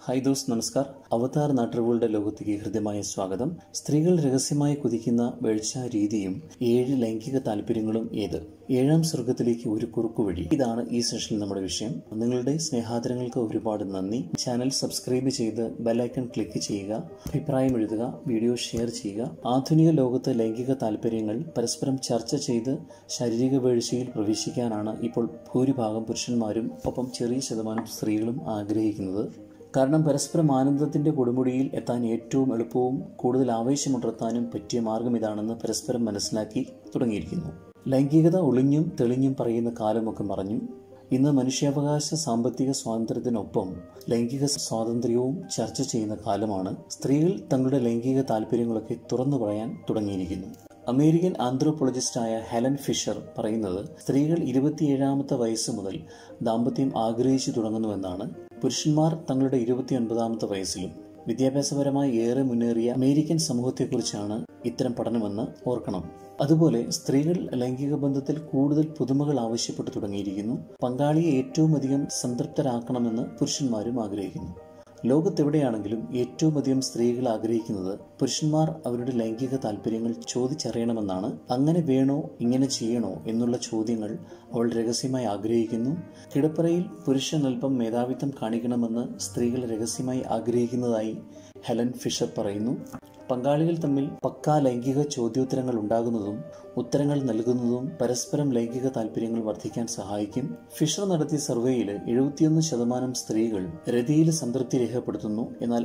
Hi those, നമസ്കാർ. അവതാർ നാട്ടറിവുകളുടെ ലോകത്തേക്ക് ഹൃദ്യമായ സ്വാഗതം. സ്ത്രീകൾ രഹസ്യമായി കുതിക്കുന്ന വീഴ്ച രീതിയും 7 ലൈംഗിക താല്പര്യങ്ങളും ഏത്? 7ാം സ്വർഗത്തിലേക്ക് ഒരു കുറുക്കുവഴി. ഇതാണ് ഈ സെഷനിൽ നമ്മുടെ വിഷയം. നിങ്ങളുടെ സ്നേഹാദരങ്ങൾക്ക് ഒരുപാട് നന്ദി. ചാനൽ സബ്സ്ക്രൈബ് ചെയ്ത് ബെല്ലൈക്കൺ ക്ലിക്ക് ചെയ്യുക, അഭിപ്രായം എഴുതുക, വീഡിയോ ഷെയർ ചെയ്യുക. ആധുനിക ലോകത്ത് ലൈംഗിക താല്പര്യങ്ങൾ പരസ്പരം ചർച്ച ചെയ്ത് ശാരീരിക വീഴ്ചയിൽ പ്രവേശിക്കാനാണ് ഇപ്പോൾ ഭൂരിഭാഗം പുരുഷന്മാരും ഒപ്പം ചെറിയ ശതമാനം സ്ത്രീകളും ആഗ്രഹിക്കുന്നത്. കാരണം പരസ്പരം ആനന്ദത്തിന്റെ കൊടുമുടിയിൽ എത്താൻ ഏറ്റവും എളുപ്പവും കൂടുതൽ ആവേശമുണർത്താനും പറ്റിയ മാർഗം ഇതാണെന്ന് പരസ്പരം മനസ്സിലാക്കി തുടങ്ങിയിരിക്കുന്നു. ലൈംഗികത ഒളിഞ്ഞും തെളിഞ്ഞും പറയുന്ന കാലമൊക്കെ മറഞ്ഞു. ഇന്ന് മനുഷ്യാവകാശ സാമ്പത്തിക സ്വാതന്ത്ര്യത്തിനൊപ്പം ലൈംഗിക സ്വാതന്ത്ര്യവും ചർച്ച ചെയ്യുന്ന കാലമാണ്. സ്ത്രീകൾ തങ്ങളുടെ ലൈംഗിക താല്പര്യങ്ങളൊക്കെ തുറന്നു പറയാൻ തുടങ്ങിയിരിക്കുന്നു. അമേരിക്കൻ ആന്ത്രോപോളജിസ്റ്റായ ഹെലൻ ഫിഷർ പറയുന്നത് സ്ത്രീകൾ 27ാമത്തെ വയസ്സ് മുതൽ ദാമ്പത്യം ആഗ്രഹിച്ചു തുടങ്ങുന്നുവെന്നാണ്. പുരുഷന്മാർ തങ്ങളുടെ 29ാമത്തെ വയസ്സിലും. വിദ്യാഭ്യാസപരമായി ഏറെ മുന്നേറിയ അമേരിക്കൻ സമൂഹത്തെക്കുറിച്ചാണ് ഇത്തരം പഠനമെന്ന് ഓർക്കണം. അതുപോലെ സ്ത്രീകൾ ലൈംഗിക ബന്ധത്തിൽ കൂടുതൽ പുതുമകൾ ആവശ്യപ്പെട്ടു തുടങ്ങിയിരിക്കുന്നു. പങ്കാളിയെ ഏറ്റവും അധികം സംതൃപ്തരാക്കണമെന്ന് പുരുഷന്മാരും ആഗ്രഹിക്കുന്നു. ലോകത്തെവിടെയാണെങ്കിലും ഏറ്റവും അധികം സ്ത്രീകൾ ആഗ്രഹിക്കുന്നത് പുരുഷന്മാർ അവരുടെ ലൈംഗിക താല്പര്യങ്ങൾ ചോദിച്ചറിയണമെന്നാണ്. അങ്ങനെ വേണോ, ഇങ്ങനെ ചെയ്യണോ എന്നുള്ള ചോദ്യങ്ങൾ അവൾ രഹസ്യമായി ആഗ്രഹിക്കുന്നു. കിടപ്പറയിൽ പുരുഷൻ അല്പം മേധാവിത്വം കാണിക്കണമെന്ന് സ്ത്രീകൾ രഹസ്യമായി ആഗ്രഹിക്കുന്നതായി ഹെലൻ ഫിഷർ പറയുന്നു. പങ്കാളികൾ തമ്മിൽ പക്കാ ലൈംഗിക ചോദ്യോത്തരങ്ങൾ ഉണ്ടാകുന്നതും ഉത്തരങ്ങൾ നൽകുന്നതും പരസ്പരം ലൈംഗിക താല്പര്യങ്ങൾ വർദ്ധിക്കാൻ സഹായിക്കും. ഫിഷർ നടത്തിയ സർവേയിൽ 71% സ്ത്രീകൾ രതിയിൽ സംതൃപ്തി രേഖപ്പെടുത്തുന്നു. എന്നാൽ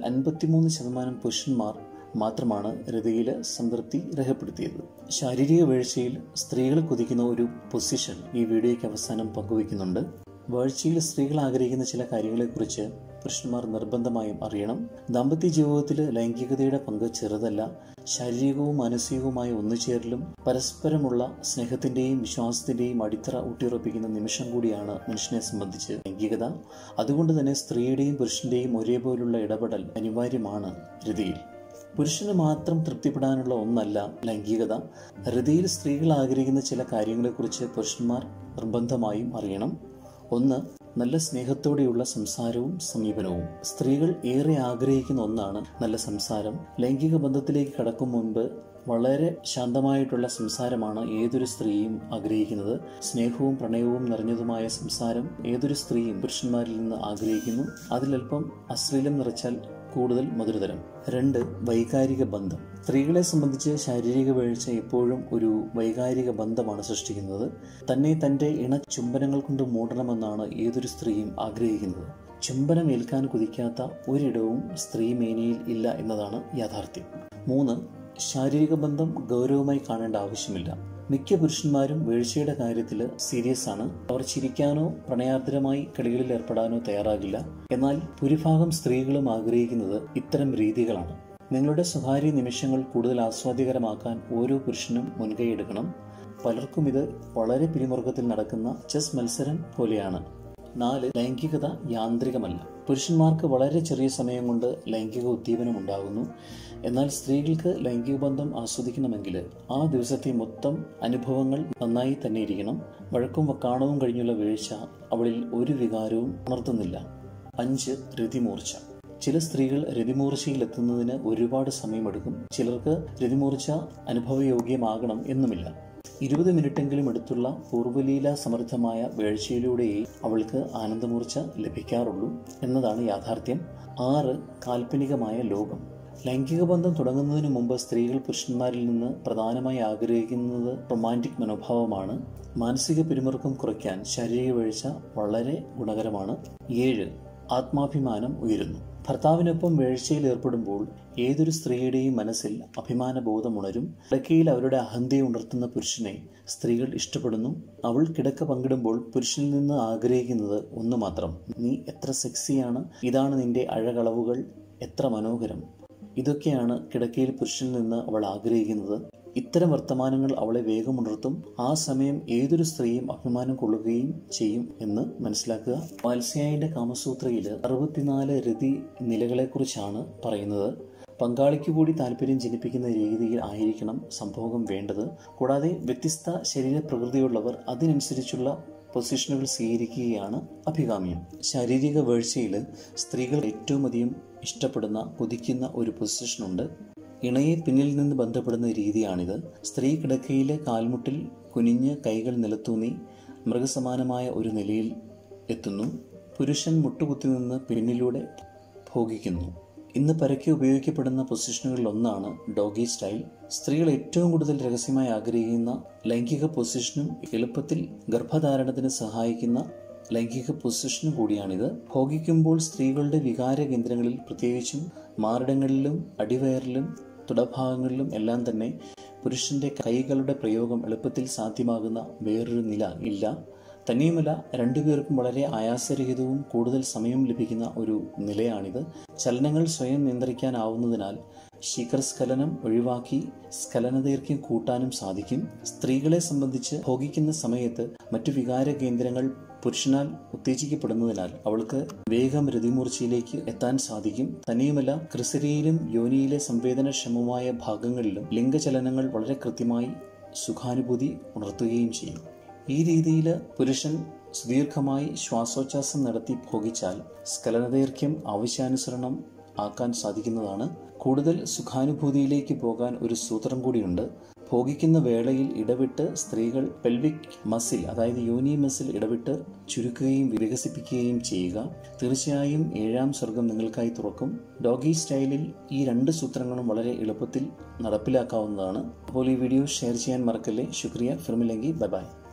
53% പുരുഷന്മാർ മാത്രമാണ് രതിയിൽ സംതൃപ്തി രേഖപ്പെടുത്തിയത്. ശാരീരിക വീഴ്ചയിൽ സ്ത്രീകൾ കുതിക്കുന്ന ഒരു പൊസിഷൻ ഈ വീഡിയോയ്ക്ക് അവസാനം പങ്കുവയ്ക്കുന്നുണ്ട്. വീഴ്ചയിൽ സ്ത്രീകൾ ആഗ്രഹിക്കുന്ന ചില കാര്യങ്ങളെക്കുറിച്ച് പുരുഷന്മാർ നിർബന്ധമായും അറിയണം. ദാമ്പത്യ ജീവിതത്തിൽ ലൈംഗികതയുടെ പങ്ക് ചെറുതല്ല. ശാരീരികവും മാനസികവുമായ ഒന്നുചേരലും പരസ്പരമുള്ള സ്നേഹത്തിന്റെയും വിശ്വാസത്തിന്റെയും അടിത്തറ ഊട്ടിയുറപ്പിക്കുന്ന നിമിഷം കൂടിയാണ് മനുഷ്യനെ സംബന്ധിച്ച് ലൈംഗികത. അതുകൊണ്ട് തന്നെ സ്ത്രീയുടെയും പുരുഷന്റെയും ഒരേപോലുള്ള ഇടപെടൽ അനിവാര്യമാണ് രതിയിൽ. പുരുഷന് മാത്രം തൃപ്തിപ്പെടാനുള്ള ഒന്നല്ല ലൈംഗികത. രതിയിൽ സ്ത്രീകൾ ആഗ്രഹിക്കുന്ന ചില കാര്യങ്ങളെക്കുറിച്ച് പുരുഷന്മാർ നിർബന്ധമായും അറിയണം. 1. നല്ല സ്നേഹത്തോടെയുള്ള സംസാരവും സമീപനവും. സ്ത്രീകൾ ഏറെ ആഗ്രഹിക്കുന്ന ഒന്നാണ് നല്ല സംസാരം. ലൈംഗിക ബന്ധത്തിലേക്ക് കടക്കും മുൻപ് വളരെ ശാന്തമായിട്ടുള്ള സംസാരമാണ് ഏതൊരു സ്ത്രീയും ആഗ്രഹിക്കുന്നത്. സ്നേഹവും പ്രണയവും നിറഞ്ഞതുമായ സംസാരം ഏതൊരു സ്ത്രീയും പുരുഷന്മാരിൽ നിന്ന് ആഗ്രഹിക്കുന്നു. അതിലൽപ്പം അശ്ലീലം നിറച്ചാൽ കൂടുതൽ മധുരതരം. 2. വൈകാരിക ബന്ധം. സ്ത്രീകളെ സംബന്ധിച്ച് ശാരീരിക വീഴ്ച എപ്പോഴും ഒരു വൈകാരിക ബന്ധമാണ് സൃഷ്ടിക്കുന്നത്. തന്നെ തന്റെ ഇണ ചുംബനങ്ങൾ കൊണ്ട് മൂടണമെന്നാണ് ഏതൊരു സ്ത്രീയും ആഗ്രഹിക്കുന്നത്. ചുംബനം ഏൽക്കാൻ കുതിക്കാത്ത ഒരിടവും സ്ത്രീ മേനിയിൽ ഇല്ല എന്നതാണ് യാഥാർത്ഥ്യം. 3. ശാരീരിക ബന്ധം ഗൗരവമായി കാണേണ്ട ആവശ്യമില്ല. മിക്ക പുരുഷന്മാരും വീഴ്ചയുടെ കാര്യത്തിൽ സീരിയസ് ആണ്. അവർ ചിരിക്കാനോ പ്രണയാർദ്രമായി കളികളിൽ ഏർപ്പെടാനോ തയ്യാറാകില്ല. എന്നാൽ ഭൂരിഭാഗം സ്ത്രീകളും ആഗ്രഹിക്കുന്നത് ഇത്തരം രീതികളാണ്. നിങ്ങളുടെ സ്വകാര്യ നിമിഷങ്ങൾ കൂടുതൽ ആസ്വാദ്യകരമാക്കാൻ ഓരോ പുരുഷനും മുൻകൈയെടുക്കണം. പലർക്കും ഇത് വളരെ പിരിമുറുക്കത്തിൽ നടക്കുന്ന ചെസ് മത്സരം പോലെയാണ്. 4. ലൈംഗികത യാന്ത്രികമല്ല. പുരുഷന്മാർക്ക് വളരെ ചെറിയ സമയം കൊണ്ട് ലൈംഗിക ഉദ്ദീപനം ഉണ്ടാകുന്നു. എന്നാൽ സ്ത്രീകൾക്ക് ലൈംഗിക ബന്ധം ആസ്വദിക്കണമെങ്കിൽ ആ ദിവസത്തെ മൊത്തം അനുഭവങ്ങൾ നന്നായി തന്നെ ഇരിക്കണം. വഴക്കും വക്കാണവും കഴിഞ്ഞുള്ള വീഴ്ച അവളിൽ ഒരു വികാരവും ഉണർത്തുന്നില്ല. 5. രതിമൂർച്ച. ചില സ്ത്രീകൾ രതിമൂർച്ചയിൽ എത്തുന്നതിന് ഒരുപാട് സമയമെടുക്കും. ചിലർക്ക് രതിമൂർച്ച അനുഭവയോഗ്യമാകണം എന്നുമില്ല. 20 മിനിറ്റെങ്കിലും എടുത്തുള്ള പൂർവ്വലീല സമൃദ്ധമായ വീഴ്ചയിലൂടെയേ അവൾക്ക് ആനന്ദമൂർച്ച ലഭിക്കാറുള്ളൂ എന്നതാണ് യാഥാർത്ഥ്യം. 6. കാൽപ്പനികമായ ലോകം. ലൈംഗിക ബന്ധം തുടങ്ങുന്നതിന് മുമ്പ് സ്ത്രീകൾ പുരുഷന്മാരിൽ നിന്ന് പ്രധാനമായി ആഗ്രഹിക്കുന്നത് റൊമാൻറ്റിക് മനോഭാവമാണ്. മാനസിക പിരിമുറുക്കം കുറയ്ക്കാൻ ശാരീരിക വീഴ്ച വളരെ ഗുണകരമാണ്. 7. ആത്മാഭിമാനം ഉയരുന്നു. ഭർത്താവിനൊപ്പം വീഴ്ചയിൽ ഏർപ്പെടുമ്പോൾ ഏതൊരു സ്ത്രീയുടെയും മനസ്സിൽ അഭിമാനബോധം ഉണരും. കിടക്കയിൽ അവരുടെ അഹന്തയെ ഉണർത്തുന്ന പുരുഷനെ സ്ത്രീകൾ ഇഷ്ടപ്പെടുന്നു. അവൾ കിടക്ക പങ്കിടുമ്പോൾ പുരുഷനിൽ നിന്ന് ആഗ്രഹിക്കുന്നത് ഒന്ന് മാത്രം: നീ എത്ര സെക്സിയാണ്, ഇതാണ് നിന്റെ അഴകളവുകൾ, എത്ര മനോഹരം. ഇതൊക്കെയാണ് കിടക്കയിൽ പുരുഷനിൽ നിന്ന് അവൾ ആഗ്രഹിക്കുന്നത്. ഇത്തരം വർത്തമാനങ്ങൾ അവളെ വേഗം ഉണർത്തും. ആ സമയം ഏതൊരു സ്ത്രീയും അഭിമാനം കൊള്ളുകയും ചെയ്യും എന്ന് മനസ്സിലാക്കുക. വാത്സ്യായന്റെ കാമസൂത്രയിൽ 64 രതി നിലകളെക്കുറിച്ചാണ് പറയുന്നത്. പങ്കാളിക്ക് കൂടി താല്പര്യം ജനിപ്പിക്കുന്ന രീതിയിൽ ആയിരിക്കണം സംഭോഗം വേണ്ടത്. കൂടാതെ വ്യത്യസ്ത ശരീരപ്രകൃതിയുള്ളവർ അതിനനുസരിച്ചുള്ള പൊസിഷനുകൾ സ്വീകരിക്കുകയാണ് അഭികാമ്യം. ശാരീരിക വീഴ്ചയിൽ സ്ത്രീകൾ ഏറ്റവും അധികം ഇഷ്ടപ്പെടുന്ന കൊതിക്കുന്ന ഒരു പൊസിഷനുണ്ട്. ഇണയെ പിന്നിൽ നിന്ന് ബന്ധപ്പെടുന്ന രീതിയാണിത്. സ്ത്രീ കിടക്കയിലെ കാൽമുട്ടിൽ കുനിഞ്ഞ് കൈകൾ നിലത്തൂന്നി മൃഗസമാനമായ ഒരു നിലയിൽ എത്തുന്നു. പുരുഷൻ മുട്ടുകുത്തി നിന്ന് പിന്നിലൂടെ ഭോഗിക്കുന്നു. ഇന്ന് പരക്കെ ഉപയോഗിക്കപ്പെടുന്ന പൊസിഷനുകളിൽ ഒന്നാണ് ഡോഗി സ്റ്റൈൽ. സ്ത്രീകൾ ഏറ്റവും കൂടുതൽ രഹസ്യമായി ആഗ്രഹിക്കുന്ന ലൈംഗിക പൊസിഷനും എളുപ്പത്തിൽ ഗർഭധാരണത്തിന് സഹായിക്കുന്ന ലൈംഗിക പൊസിഷനും കൂടിയാണിത്. ഭോഗിക്കുമ്പോൾ സ്ത്രീകളുടെ വികാര കേന്ദ്രങ്ങളിൽ, പ്രത്യേകിച്ചും മാറിടങ്ങളിലും അടിവയറിലും തുടഭാഗങ്ങളിലും എല്ലാം തന്നെ പുരുഷന്റെ കൈകളുടെ പ്രയോഗം എളുപ്പത്തിൽ സാധ്യമാകുന്ന വേറൊരു നില ഇല്ല. തന്നെയുമല്ല, രണ്ടുപേർക്കും വളരെ ആയാസരഹിതവും കൂടുതൽ സമയം ലഭിക്കുന്ന ഒരു നിലയാണിത്. ചലനങ്ങൾ സ്വയം നിയന്ത്രിക്കാനാവുന്നതിനാൽ ശീഘ്രസ്ഖലനം ഒഴിവാക്കി സ്ഖലനദൈർഘ്യം കൂട്ടാനും സാധിക്കും. സ്ത്രീകളെ സംബന്ധിച്ച് ഭോഗിക്കുന്ന സമയത്ത് മറ്റു വികാര കേന്ദ്രങ്ങൾ പുരുഷനാൽ ഉത്തേജിക്കപ്പെടുന്നതിനാൽ അവൾക്ക് വേഗം രതിമൂർച്ചയിലേക്ക് എത്താൻ സാധിക്കും. തന്നെയുമല്ല, ക്രിസരിയിലും യോനിയിലെ സംവേദനക്ഷമമായ ഭാഗങ്ങളിലും ലിംഗചലനങ്ങൾ വളരെ കൃത്യമായി സുഖാനുഭൂതി ഉണർത്തുകയും ചെയ്യും. ഈ രീതിയിൽ പുരുഷൻ സുദീർഘമായി ശ്വാസോച്ഛ്വാസം നടത്തി ഭോഗിച്ചാൽ സ്ഖലനദൈർഘ്യം ആവശ്യാനുസരണം ആക്കാൻ സാധിക്കുന്നതാണ്. കൂടുതൽ സുഖാനുഭൂതിയിലേക്ക് പോകാൻ ഒരു സൂത്രം കൂടിയുണ്ട്. ഭോഗിക്കുന്ന വേളയിൽ ഇടവിട്ട് സ്ത്രീകൾ പെൽവിക് മസിൽ, അതായത് യോനി മസിൽ ഇടവിട്ട് ചുരുക്കുകയും വികസിപ്പിക്കുകയും ചെയ്യുക. തീർച്ചയായും 7ാം സ്വർഗം നിങ്ങൾക്കായി തുറക്കും. ഡോഗി സ്റ്റൈലിൽ ഈ 2 സൂത്രങ്ങളും വളരെ എളുപ്പത്തിൽ നടപ്പിലാക്കാവുന്നതാണ്. അപ്പോൾ ഈ വീഡിയോ ഷെയർ ചെയ്യാൻ മറക്കല്ലേ. ശുക്രിയ. ഫിർമിലെങ്കി. Bye by.